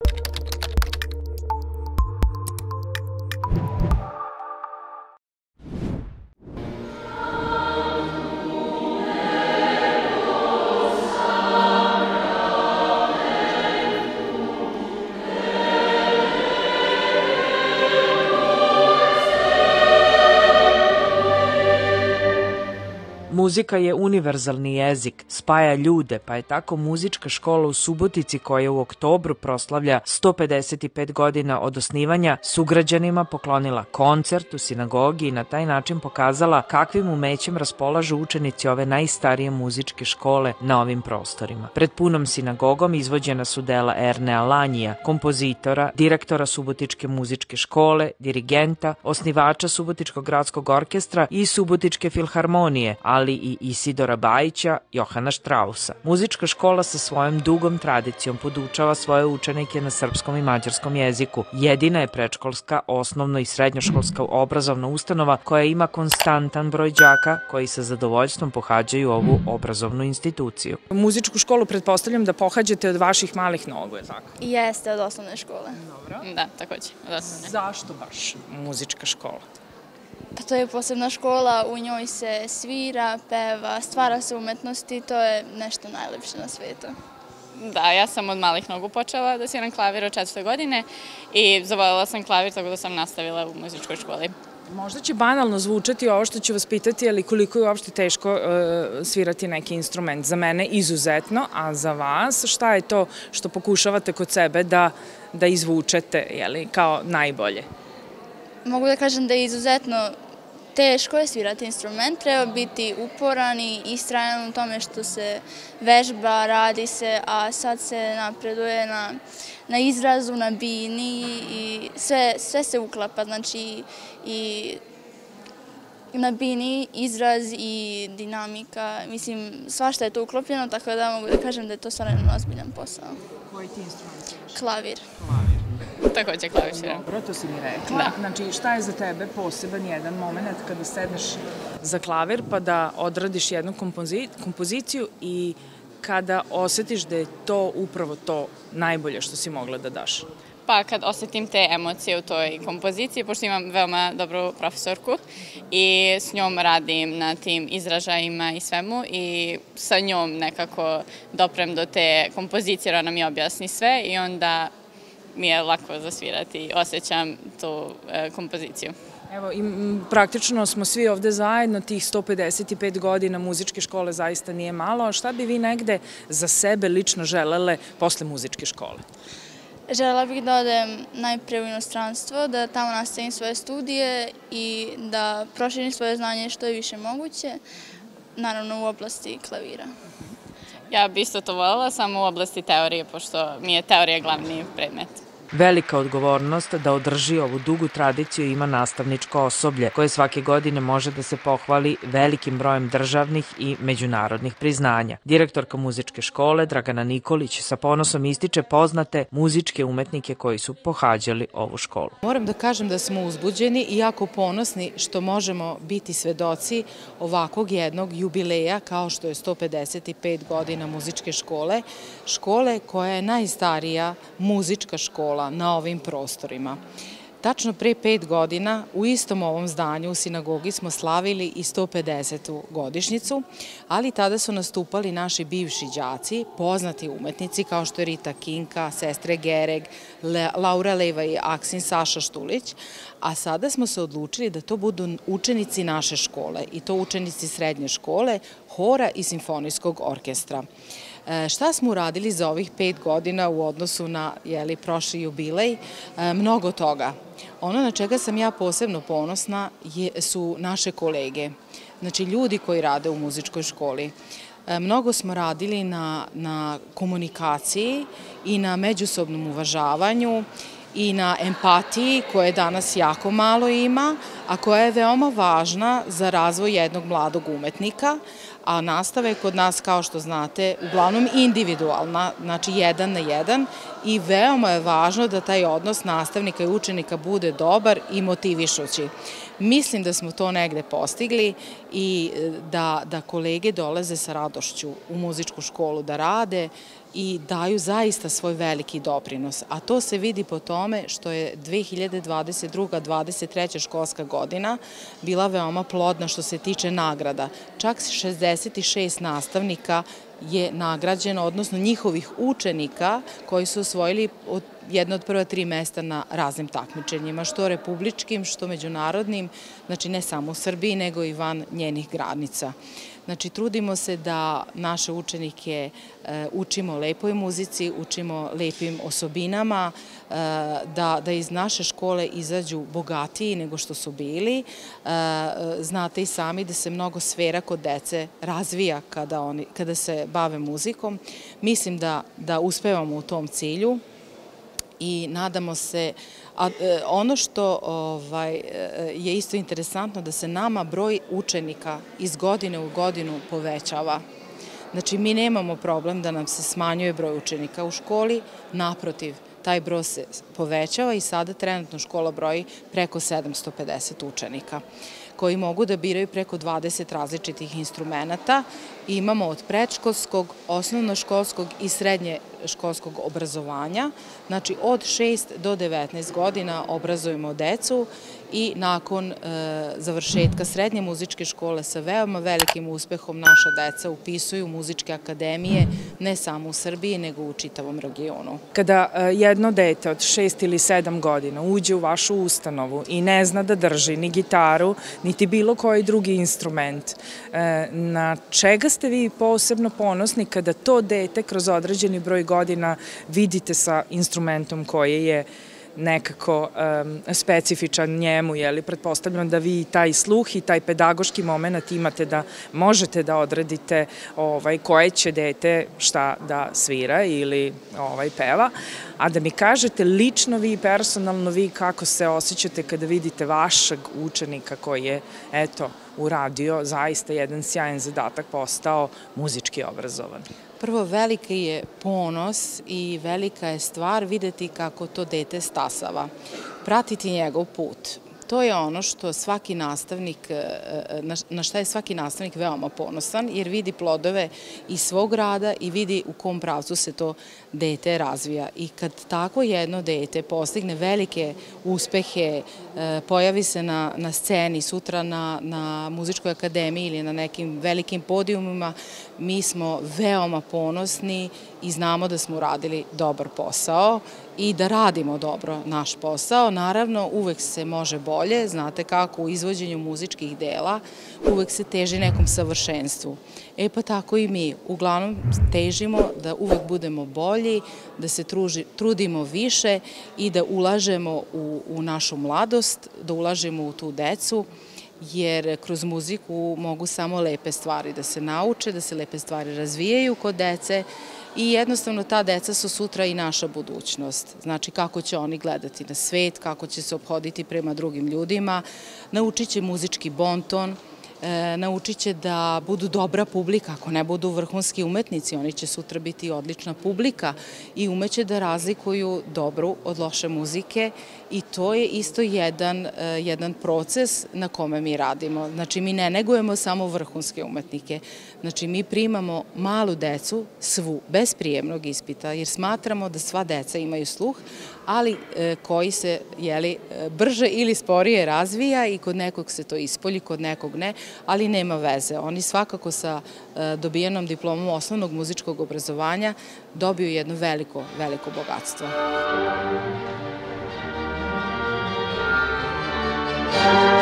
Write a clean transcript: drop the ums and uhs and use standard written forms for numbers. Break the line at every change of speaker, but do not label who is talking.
Muzika je univerzalni jezik, spaja ljude, pa je tako muzička škola u Subotici koja u oktobru proslavlja 155 godina od osnivanja sugrađanima poklonila koncert u sinagogi i na taj način pokazala kakvim umećem raspolažu učenici ove najstarije muzičke škole na ovim prostorima. Pred punom sinagogom izvođena su dela Ernea Lanjija, kompozitora, direktora Subotičke muzičke škole, dirigenta, osnivača Subotičkog gradskog orkestra i Subotičke filharmonije, ali i Isidora Bajića, Johana Štrausa. Muzička škola sa svojom dugom tradicijom podučava svoje učenike na srpskom i mađarskom jeziku. Jedina je predškolska, osnovno i srednjoškolska obrazovna ustanova koja ima konstantan broj đaka koji sa zadovoljstvom pohađaju ovu obrazovnu instituciju.
Muzičku školu pretpostavljam da pohađate od vaših malih nogu, je tako?
Jeste, od osnovne škole.
Dobro.
Da, takođe, od osnovne.
Zašto baš muzička škola?
Pa to je posebna škola, u njoj se svira, peva, stvara se umetnosti, to je nešto najlepše na svetu.
Da, ja sam od malih nogu počela da sviram klavir od 4. godine i zavoljela sam klavir, tako da sam nastavila u muzičkoj školi.
Možda će banalno zvučati ovo što ću vas pitati, ali koliko je uopšte teško svirati neki instrument. Za mene izuzetno, a za vas šta je to što pokušavate kod sebe da izvučete kao najbolje?
Mogu da kažem da je izuzetno teško je svirati instrument, treba biti uporan i istrajan u tome što se vežba, radi se, a sad se napreduje na izrazu, na bini i sve se uklapa, znači i na bini, izraz i dinamika, mislim svašta je to uklopljeno, tako da mogu da kažem da je to stvarno ozbiljan posao.
Koji ti instrument sviraš?
Klavir.
Takođe klavir sviram.
Dobro, to si mi rekla. Znači, šta je za tebe poseban jedan moment kada sedneš za klavir pa da odradiš jednu kompoziciju i kada osetiš da je to upravo to najbolje što si mogla da daš?
Pa kad osetim te emocije u toj kompoziciji, pošto imam veoma dobru profesorku i s njom radim na tim izražajima i svemu i sa njom nekako doprem do te kompozicije, jer ona mi objasni sve i onda mi je lako zasvirati i osjećam tu kompoziciju.
Evo, praktično smo svi ovde zajedno, tih 155 godina muzičke škole zaista nije malo. Šta bi vi negde za sebe lično želele posle muzičke škole?
Želela bih da odem najpre u inostranstvo, da tamo nastavim svoje studije i da proširim svoje znanje što je više moguće, naravno u oblasti klavira.
Ja bih isto to voljela, samo u oblasti teorije, pošto mi je teorija glavni predmet.
Velika odgovornost da održi ovu dugu tradiciju ima nastavničko osoblje, koje svake godine može da se pohvali velikim brojem državnih i međunarodnih priznanja. Direktorka muzičke škole Dragana Nikolić sa ponosom ističe poznate muzičke umetnike koji su pohađali ovu školu.
Moram da kažem da smo uzbuđeni i jako ponosni što možemo biti svedoci ovakvog jednog jubileja kao što je 155 godina muzičke škole, škole koja je najstarija muzička škola na ovim prostorima. Tačno pre 5 godina u istom ovom zdanju u sinagogi smo slavili i 150. godišnjicu, ali tada su nastupali naši bivši đaci, poznati umetnici kao što je Rita Kinka, sestre Gereg, Laura Leva i Aksin Saša Štulić, a sada smo se odlučili da to budu učenici naše škole i to učenici srednje škole, hora i simfonijskog orkestra. Šta smo uradili za ovih 5 godina u odnosu na prošli jubilej? Mnogo toga. Ono na čega sam ja posebno ponosna su naše kolege, znači ljudi koji rade u muzičkoj školi. Mnogo smo radili na komunikaciji i na međusobnom uvažavanju i na empatiji koje danas jako malo ima, a koja je veoma važna za razvoj jednog mladog umetnika, a nastava je kod nas, kao što znate, uglavnom individualna, znači 1 na 1 i veoma je važno da taj odnos nastavnika i učenika bude dobar i motivišući. Mislim da smo to negde postigli i da kolege dolaze sa radošću u muzičku školu da rade i daju zaista svoj veliki doprinos. A to se vidi po tome što je 2022-2023. školska godina bila veoma plodna što se tiče nagrada. Čak 66 nastavnika je nagrađeno, odnosno njihovih učenika koji su osvojili jedno od prva 3 mesta na raznim takmičenjima, što republičkim, što međunarodnim, znači ne samo u Srbiji, nego i van njenih granica. Znači, trudimo se da naše učenike učimo lepoj muzici, učimo lepim osobinama, da iz naše škole izađu bogatiji nego što su bili. Znate i sami da se mnogo sfera kod dece razvija kada se bave muzikom. Mislim da uspevamo u tom cilju i nadamo se. Ono što je isto interesantno da se nama broj učenika iz godine u godinu povećava. Znači, mi nemamo problem da nam se smanjuje broj učenika u školi, naprotiv, taj broj se povećava i sada trenutno škola broji preko 750 učenika koji mogu da biraju preko 20 različitih instrumenta. Imamo od predškolskog, osnovnoškolskog i srednješkolskog obrazovanja. Znači, od 6 do 19 godina obrazujemo decu i nakon završetka srednje muzičke škole sa veoma velikim uspehom naša deca upisuju muzičke akademije ne samo u Srbiji, nego u čitavom regionu.
Kada jedno dete od 6 ili 7 godina uđe u vašu ustanovu i ne zna da drži ni gitaru, niti bilo koji drugi instrument, na čega ste vi posebno ponosni kada to dete kroz određeni broj godina vidite sa instrumentom koji je nekako specifičan njemu, jer pretpostavljam da vi taj sluh i taj pedagoški moment imate da možete da odredite koje će dete šta da svira ili peva, a da mi kažete lično vi, personalno vi, kako se osjećate kada vidite vašeg učenika koji je, eto, uradio zaista jedan sjajan zadatak, postao muzički obrazovan.
Prvo, veliki je ponos i velika je stvar videti kako to dete stasava, pratiti njegov put. To je ono što svaki nastavnik, na šta je svaki nastavnik veoma ponosan, jer vidi plodove iz svog rada i vidi u kom pravcu se to dete razvija. I kad tako jedno dete postigne velike uspehe, pojavi se na sceni sutra na muzičkoj akademiji ili na nekim velikim podijumima, mi smo veoma ponosni i znamo da smo uradili dobar posao i da radimo dobro naš posao. Naravno, uvek se može bolje, znate kako u izvođenju muzičkih dela uvek se teži nekom savršenstvu. Pa tako i mi. Uglavnom težimo da uvek budemo bolji, da se trudimo više i da ulažemo u našu mladost, da ulažemo u tu decu, jer kroz muziku mogu samo lepe stvari da se nauče, da se lepe stvari razvijaju kod dece i jednostavno ta deca su sutra i naša budućnost. Znači, kako će oni gledati na svet, kako će se ophoditi prema drugim ljudima, naučit će muzički bonton, naučit će da budu dobra publika, ako ne budu vrhunski umetnici, oni će sutra biti odlična publika i umeće da razlikuju dobru od loše muzike i to je isto jedan proces na kome mi radimo. Znači, mi ne negujemo samo vrhunske umetnike, znači mi primamo malu decu, svu, bez prijemnog ispita, jer smatramo da sva deca imaju sluh, ali koji se brže ili sporije razvija i kod nekog se to ispolji, kod nekog ne, ali nema veze. Oni svakako sa dobijenom diplomom osnovnog muzičkog obrazovanja dobiju jedno veliko, veliko bogatstvo.